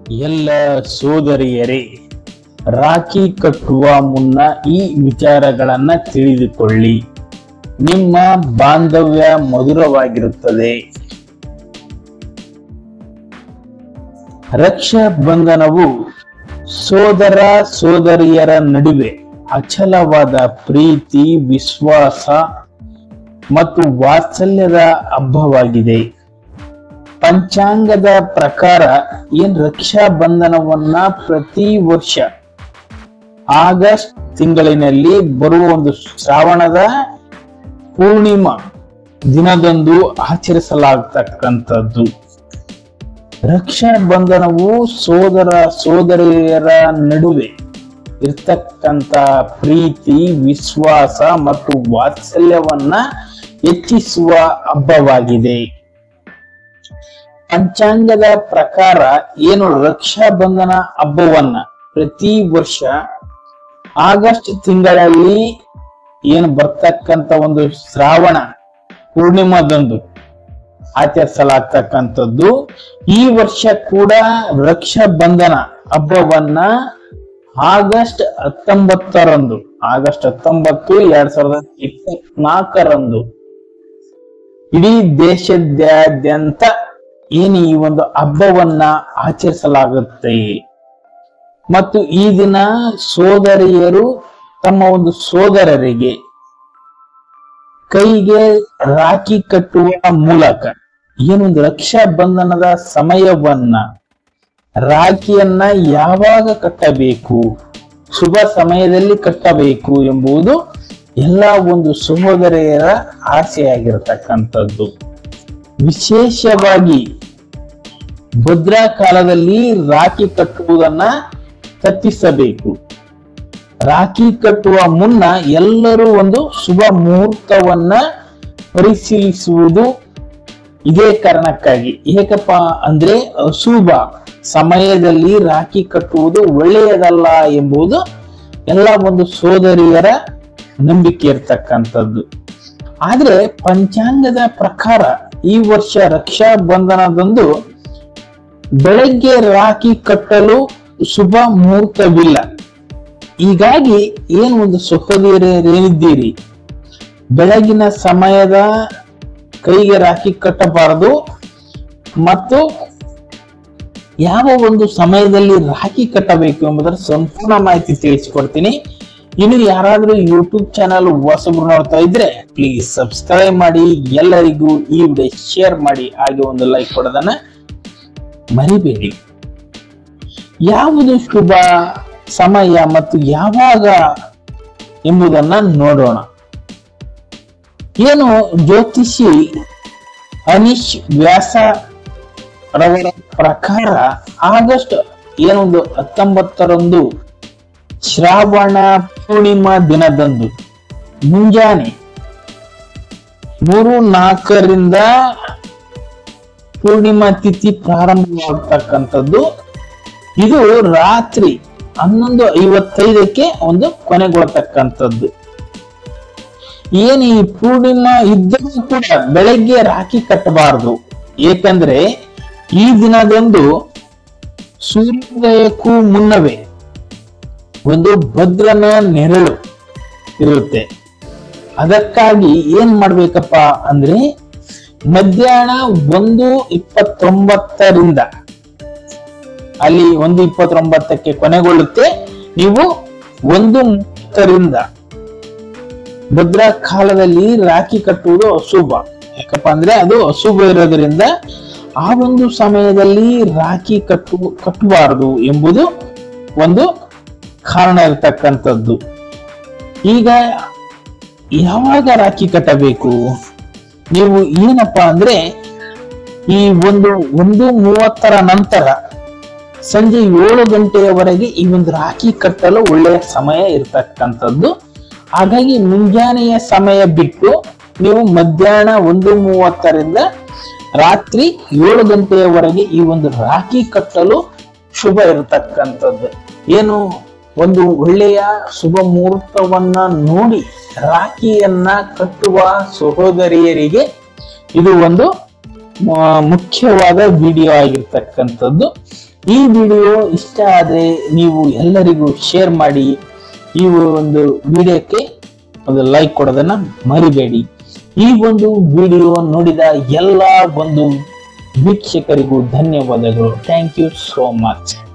ಎಲ್ಲ ಸೋದರಿಯರೇ, ರಾಖಿ ಕಟ್ಟುವ ಮುನ್ನ ಈ ವಿಚಾರಗಳನ್ನ ತಿಳಿದುಕೊಳ್ಳಿ. ನಿಮ್ಮ ಬಾಂಧವ್ಯ ಮಧುರವಾಗಿರುತ್ತದೆ. ರಕ್ಷಾ ಬಂಧನವು ಸೋದರ ಸೋದರಿಯರ ನಡುವೆ ಅಚಲವಾದ ಪ್ರೀತಿ, ವಿಶ್ವಾಸ ಮತ್ತು ವಾತ್ಸಲ್ಯದ ಹಬ್ಬವಾಗಿದೆ. ಪಂಚಾಂಗದ ಪ್ರಕಾರ ರಕ್ಷಾ ಬಂಧನವನ್ನ ಪ್ರತಿ ವರ್ಷ ಆಗಸ್ಟ್ ತಿಂಗಳಿನಲ್ಲಿ ಬರುವ ಒಂದು ಶ್ರಾವಣದ ಪೂರ್ಣಿಮಾ ದಿನದಂದು ಆಚರಿಸಲಾಗತಕ್ಕಂಥದ್ದು. ರಕ್ಷಾ ಬಂಧನವು ಸೋದರ ಸೋದರಿಯರ ನಡುವೆ ಇರ್ತಕ್ಕಂಥ ಪ್ರೀತಿ, ವಿಶ್ವಾಸ ಮತ್ತು ವಾತ್ಸಲ್ಯವನ್ನ ಹೆಚ್ಚಿಸುವ ಹಬ್ಬವಾಗಿದೆ. ಪಂಚಾಂಗದ ಪ್ರಕಾರ ರಕ್ಷಾ ಬಂಧನ ಹಬ್ಬವನ್ನ ಪ್ರತಿ ವರ್ಷ ಆಗಸ್ಟ್ ತಿಂಗಳಲ್ಲಿ ಬರ್ತಕ್ಕಂಥ ಒಂದು ಶ್ರಾವಣ ಪೂರ್ಣಿಮಾದಂದು ಆಚರಿಸಲಾಗ್ತಕ್ಕಂಥದ್ದು. ಈ ವರ್ಷ ಕೂಡ ರಕ್ಷಾ ಬಂಧನ ಹಬ್ಬವನ್ನ ಆಗಸ್ಟ್ 19 2024 ಇಡೀ ದೇಶದಾದ್ಯಂತ ಈ ಒಂದು ಹಬ್ಬವನ್ನ ಆಚರಿಸಲಾಗುತ್ತೆ. ಮತ್ತು ಈ ದಿನ ಸೋದರಿಯರು ತಮ್ಮ ಒಂದು ಸೋದರರಿಗೆ ಕೈಗೆ ರಾಖಿ ಕಟ್ಟುವ ಮೂಲಕ ಒಂದು ರಕ್ಷಾ ಬಂಧನದ ಸಮಯವನ್ನ, ರಾಖಿಯನ್ನ ಯಾವಾಗ ಕಟ್ಟಬೇಕು, ಶುಭ ಸಮಯದಲ್ಲಿ ಕಟ್ಟಬೇಕು ಎಂಬುದು ಎಲ್ಲ ಒಂದು ಸಹೋದರಿಯರ ಆಸೆಯಾಗಿರತಕ್ಕಂಥದ್ದು. ವಿಶೇಷವಾಗಿ ಭದ್ರಾ ಕಾಲದಲ್ಲಿ ರಾಖಿ ಕಟ್ಟುವುದನ್ನ ತಪ್ಪಿಸಬೇಕು. ರಾಖಿ ಕಟ್ಟುವ ಮುನ್ನ ಎಲ್ಲರೂ ಒಂದು ಶುಭ ಮುಹೂರ್ತವನ್ನ ಪರಿಶೀಲಿಸುವುದು ಇದೇ ಕಾರಣಕ್ಕಾಗಿ. ಏಕಪ್ಪ ಅಂದ್ರೆ ಅಶುಭ ಸಮಯದಲ್ಲಿ ರಾಖಿ ಕಟ್ಟುವುದು ಒಳ್ಳೆಯದಲ್ಲ ಎಂಬುದು ಎಲ್ಲ ಒಂದು ಸೋದರಿಯರ ನಂಬಿಕೆ ಇರ್ತಕ್ಕಂಥದ್ದು. ಆದ್ರೆ ಪಂಚಾಂಗದ ಪ್ರಕಾರ ಈ ವರ್ಷ ರಕ್ಷಾ ಬಂಧನದಂದು ಬೆಳಗ್ಗೆ ರಾಖಿ ಕಟ್ಟಲು ಶುಭ ಮುಹೂರ್ತವಿಲ್ಲ. ಹೀಗಾಗಿ ಒಂದು ಸಹೋದರಿಯರೇನಿದ್ದೀರಿ, ಬೆಳಗಿನ ಸಮಯದ ಕೈಗೆ ರಾಖಿ ಕಟ್ಟಬಾರದು. ಮತ್ತು ಯಾವ ಒಂದು ಸಮಯದಲ್ಲಿ ರಾಖಿ ಕಟ್ಟಬೇಕು ಎಂಬುದರ ಸಂಪೂರ್ಣ ಮಾಹಿತಿ ತಿಳಿಸಿಕೊಡ್ತೀನಿ. ಇನ್ನು ಯಾರಾದ್ರೂ ಯೂಟ್ಯೂಬ್ ಚಾನಲ್ ಹೊಸಬ್ರು ನೋಡ್ತಾ ಇದ್ರೆ ಪ್ಲೀಸ್ ಸಬ್ಸ್ಕ್ರೈಬ್ ಮಾಡಿ, ಎಲ್ಲರಿಗೂ ಈ ವಿಡಿಯೋ ಶೇರ್ ಮಾಡಿ, ಹಾಗೆ ಒಂದು ಲೈಕ್ ಕೊಡೋದನ್ನ ಮರಿಬೇಡಿ. ಯಾವುದು ಶುಭ ಸಮಯ ಮತ್ತು ಯಾವಾಗ ಎಂಬುದನ್ನ ನೋಡೋಣ. ಜ್ಯೋತಿಷಿ ಅನೀಶ್ ವ್ಯಾಸ ರವರ ಪ್ರಕಾರ ಆಗಸ್ಟ್ 19 ಶ್ರಾವಣ ಪೂರ್ಣಿಮಾ ದಿನದಂದು ಮುಂಜಾನೆ 3:04 ಪೂರ್ಣಿಮಾ ತಿಥಿ ಪ್ರಾರಂಭವಾಗತಕ್ಕಂಥದ್ದು. ಇದು ರಾತ್ರಿ 11:55 ಕೊನೆಗೊಳ್ಳತಕ್ಕಂಥದ್ದು. ಈ ಪೂರ್ಣಿಮಾ ಇದ್ದರೂ ಕೂಡ ಬೆಳಗ್ಗೆ ರಾಖಿ ಕಟ್ಟಬಾರದು. ಏಕೆಂದ್ರೆ ಈ ದಿನದಂದು ಸೂರ್ಯೋದಯಕ್ಕೂ ಮುನ್ನವೇ ಒಂದು ಭದ್ರನ ನೆರಳು ಇರುತ್ತೆ. ಅದಕ್ಕಾಗಿ ಮಾಡ್ಬೇಕಪ್ಪ ಅಂದ್ರೆ ಮಧ್ಯಾಹ್ನ 1:29 ಅಲ್ಲಿ 1:29 ಕೊನೆಗೊಳ್ಳುತ್ತೆ. ನೀವು 1:30 ಭದ್ರಾ ಕಾಲದಲ್ಲಿ ರಾಖಿ ಕಟ್ಟುವುದು ಅಶುಭ. ಯಾಕಪ್ಪ ಅಂದ್ರೆ ಅದು ಅಶುಭ ಇರೋದ್ರಿಂದ ಆ ಒಂದು ಸಮಯದಲ್ಲಿ ರಾಖಿ ಕಟ್ಟಬಾರದು ಎಂಬುದು ಒಂದು ಕಾರಣ ಇರತಕ್ಕಂಥದ್ದು. ಈಗ ಯಾವಾಗ ರಾಖಿ ಕಟ್ಟಬೇಕು? ನೀವು ಅಂದ್ರೆ ಈ 1:30 ನಂತರ ಸಂಜೆ 7 ಗಂಟೆಯವರೆಗೆ ಈ ಒಂದು ರಾಖಿ ಕಟ್ಟಲು ಒಳ್ಳೆಯ ಸಮಯ ಇರತಕ್ಕಂಥದ್ದು. ಹಾಗಾಗಿ ಮುಂಜಾನೆಯ ಸಮಯ ಬಿಟ್ಟು ನೀವು ಮಧ್ಯಾಹ್ನ 1:30 ರಾತ್ರಿ 7 ಗಂಟೆಯವರೆಗೆ ಈ ಒಂದು ರಾಖಿ ಕಟ್ಟಲು ಶುಭ ಇರತಕ್ಕಂಥದ್ದು. ಒಂದು ಒಳ್ಳೆಯ ಶುಭ ಮುಹೂರ್ತವನ್ನ ನೋಡಿ ರಾಖಿಯನ್ನ ಕಟ್ಟುವ ಸಹೋದರಿಯರಿಗೆ ಇದು ಒಂದು ಮುಖ್ಯವಾದ ವಿಡಿಯೋ ಆಗಿರ್ತಕ್ಕಂಥದ್ದು. ಈ ವಿಡಿಯೋ ಇಷ್ಟ ಆದ್ರೆ ನೀವು ಎಲ್ಲರಿಗೂ ಶೇರ್ ಮಾಡಿ. ಈ ಒಂದು ವಿಡಿಯೋಕ್ಕೆ ಒಂದು ಲೈಕ್ ಕೊಡೋದನ್ನ ಮರಿಬೇಡಿ. ಈ ಒಂದು ವಿಡಿಯೋ ನೋಡಿದ ಎಲ್ಲ ಒಂದು ವೀಕ್ಷಕರಿಗೂ ಧನ್ಯವಾದಗಳು. Thank you so much.